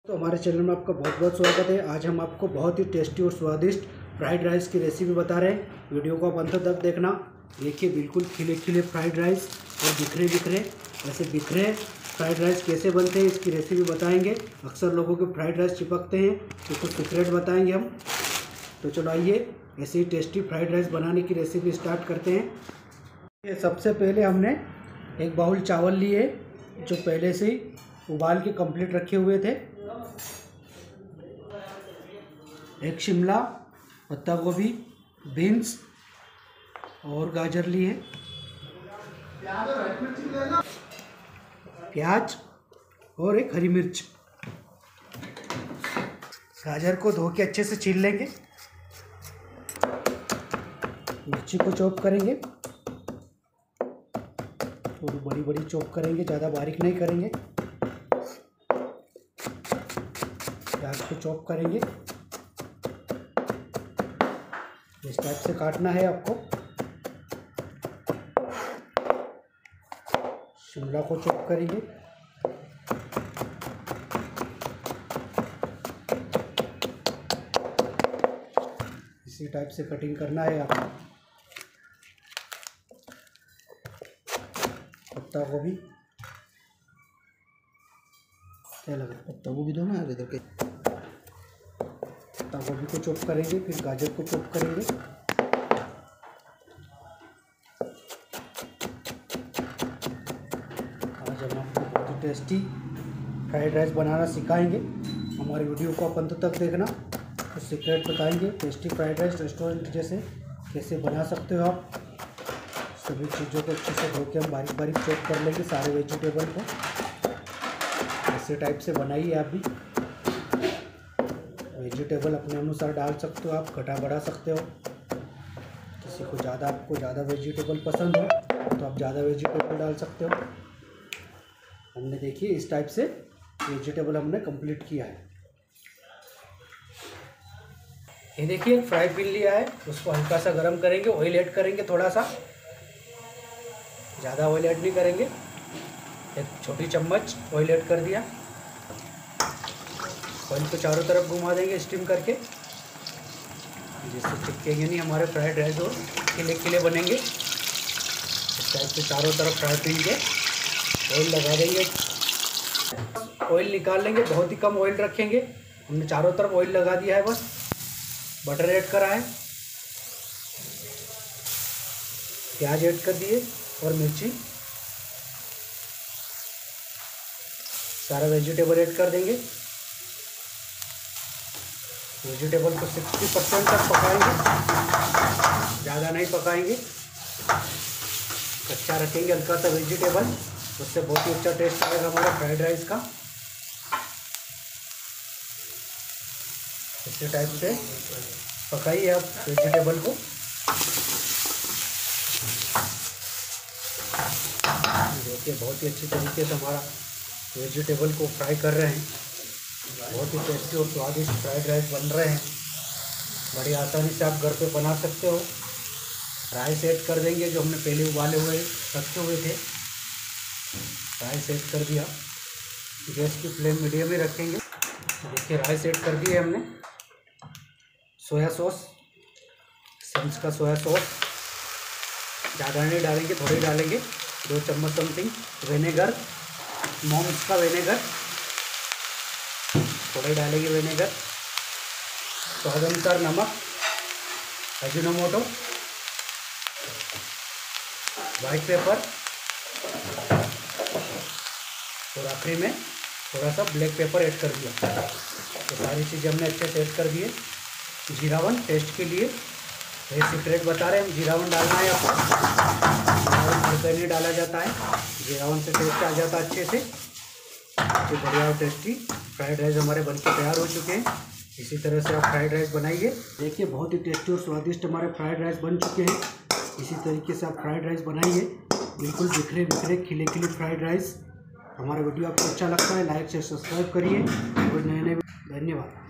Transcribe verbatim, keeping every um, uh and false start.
तो हमारे चैनल में आपका बहुत बहुत स्वागत है। आज हम आपको बहुत ही टेस्टी और स्वादिष्ट फ्राइड राइस की रेसिपी बता रहे हैं। वीडियो को आप अंत तक देखना। देखिए बिल्कुल खिले खिले फ्राइड राइस और बिखरे बिखरे ऐसे बिखरे फ्राइड राइस कैसे बनते हैं इसकी रेसिपी बताएंगे। अक्सर लोगों के फ्राइड राइस चिपकते हैं तो कुछ सीक्रेट बताएंगे हम। तो चलो आइए ऐसे ही टेस्टी फ्राइड राइस बनाने की रेसिपी स्टार्ट करते हैं। ये सबसे पहले हमने एक बाउल चावल लिए जो पहले से ही उबाल के कंप्लीट रखे हुए थे। एक शिमला, पत्ता गोभी, बीन्स और गाजर लिए, प्याज और एक हरी मिर्च। गाजर को धो के अच्छे से छील लेंगे। मिर्ची को चॉप करेंगे, थोड़ी बड़ी बड़ी चॉप करेंगे, ज़्यादा बारीक नहीं करेंगे। प्याज को चॉप करेंगे, इस टाइप से काटना है आपको। शिमला को चॉप करेंगे, इसी टाइप से कटिंग करना है आपको। पत्ता गोभी, क्या लगा पत्ता गोभी दो ना आगे दो के। पत्ता गोभी को चॉप करेंगे, फिर गाजर को चॉप करेंगे। आज हम आपको बहुत ही टेस्टी फ्राइड राइस बनाना सिखाएंगे। हमारी वीडियो को आप अंत तक देखना, तो सीक्रेट बताएंगे। टेस्टी फ्राइड राइस रेस्टोरेंट जैसे कैसे बना सकते हो आप। सभी चीज़ों को अच्छे से धो के हम बारीक बारीक चॉप कर लेंगे। सारे वेजिटेबल को ऐसे टाइप से बनाइए। आप भी वेजिटेबल अपने अनुसार डाल सकते हो, आप घटा बढ़ा सकते हो। किसी को ज़्यादा आपको ज़्यादा वेजिटेबल पसंद हो तो आप ज़्यादा वेजिटेबल डाल सकते हो। हमने देखिए इस टाइप से वेजिटेबल हमने कंप्लीट किया है। ये देखिए फ्राई पैन लिया है, उसको हल्का सा गर्म करेंगे, ऑयल ऐड करेंगे, थोड़ा सा, ज़्यादा ऑयल ऐड नहीं करेंगे। एक छोटी चम्मच ऑयल ऐड कर दिया। ऑयल को चारों तरफ घुमा देंगे स्टीम करके, जिससे चिपकेंगे नहीं हमारे फ्राइड राइस और खिले खिले बनेंगे। इस टाइप से चारों तरफ फ्राई पैन के ऑयल लगा देंगे। ऑयल निकाल लेंगे, बहुत ही कम ऑयल रखेंगे। हमने चारों तरफ ऑयल लगा दिया है, बस बटर ऐड करा है, प्याज ऐड कर दिए और मिर्ची। सारा वेजिटेबल ऐड कर देंगे। वेजिटेबल को साठ परसेंट तक पकाएंगे, ज़्यादा नहीं पकाएंगे, कच्चा रखेंगे हल्का सा वेजिटेबल। उससे बहुत ही अच्छा टेस्ट आएगा हमारा फ्राइड राइस का। इसी टाइप से पकाइए आप वेजिटेबल को। देखिए बहुत ही अच्छी तरीके से हमारा वेजिटेबल को फ्राई कर रहे हैं। बहुत ही टेस्टी और स्वादिष्ट फ्राइड राइस बन रहे हैं। बड़ी आसानी से आप घर पे बना सकते हो। राइस ऐड कर देंगे जो हमने पहले उबाले हुए रखे हुए थे। राइस ऐड कर दिया, गैस की फ्लेम मीडियम में रखेंगे। देखिए राइस ऐड कर दिए हमने। सोया सॉस, सन्स का सोया सॉस ज़्यादा नहीं डालेंगे, थोड़ी डालेंगे, दो चम्मच समथिंग। विनेगर, मॉम्स का विनेगर थोड़े डालेंगे विनेगर। स्वाद अनुसार नमक, अजीनोमोटो, वाइट पेपर और आखिरी में थोड़ा सा ब्लैक पेपर ऐड कर दिया। तो सारी चीज़ें हमने अच्छे से ऐड कर दिए। जीरावन टेस्ट के लिए, ये सीक्रेट बता रहे हैं हम, जीरावन डालना है आपको। जीरावन हर कहीं नहीं डाला जाता है, जीरावन से टेस्ट आ जाता है अच्छे से। तो बढ़िया और टेस्टी फ्राइड राइस हमारे बनके तैयार हो चुके हैं। इसी तरह से आप फ्राइड राइस बनाइए। देखिए बहुत ही टेस्टी और स्वादिष्ट हमारे फ्राइड राइस बन चुके हैं। इसी तरीके से आप फ्राइड राइस बनाइए, बिल्कुल बिखरे बिखरे खिले खिले फ्राइड राइस। हमारा वीडियो आपको अच्छा लगता है लाइक से सब्सक्राइब करिए और नए नए। धन्यवाद।